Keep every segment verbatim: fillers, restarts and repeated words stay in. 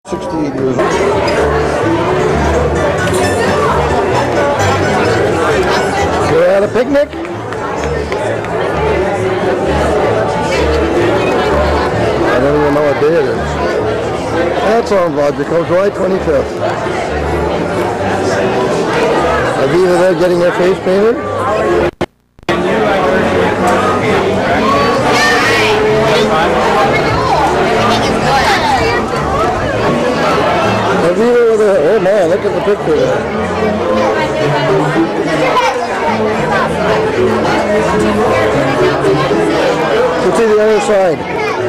sixty-eight years old. We're at a picnic. I don't even know what day it is. That sounds logical. July twenty-fifth. Aviva there getting her face painted. Aviva with her, oh man, look at the picture there. Let's see the other side.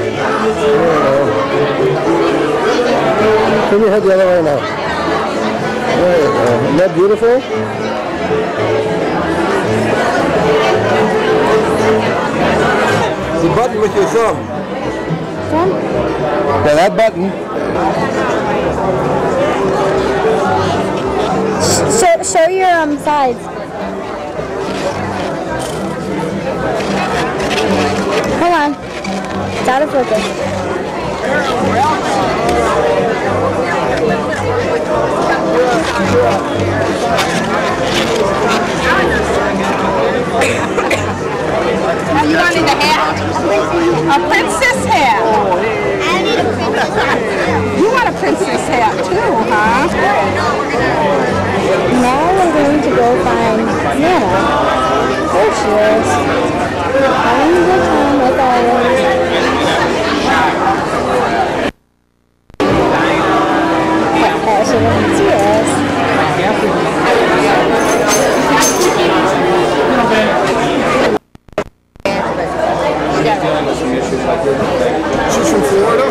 Turn your head the other way now. There you go. Isn't that beautiful? The button with your thumb. Thumb? Yeah, that button. Show, show your um, sides. Hold on. It's out of focus. You wanted a hat? A princess hat? I need a princess hat. You want a princess hat too, huh? Now we're going to go find Nana. There she is. Having a good time like always. But she doesn't see us. She's from Florida?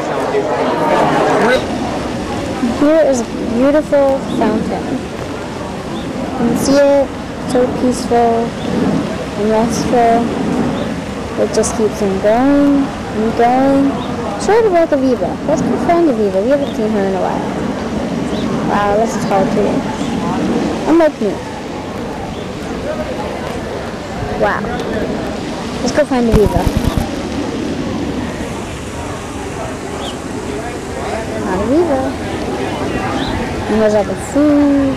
Here is a beautiful fountain. You can see it, so peaceful and restful. It just keeps on going and going. Sort of like Aviva. Let's go find Aviva. We haven't seen her in a while. Wow, this is hard too. Unlike me. Wow. Let's go find Aviva. Not Aviva. And there's all the food.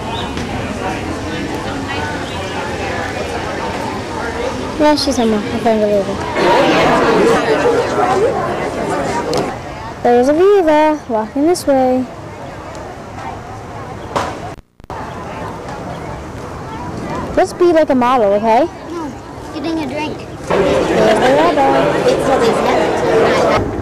Yeah, she's somewhere. I found Aviva. There's Aviva, walking this way. Let's be like a model, okay? No, getting a drink. There's the rubber. It's all these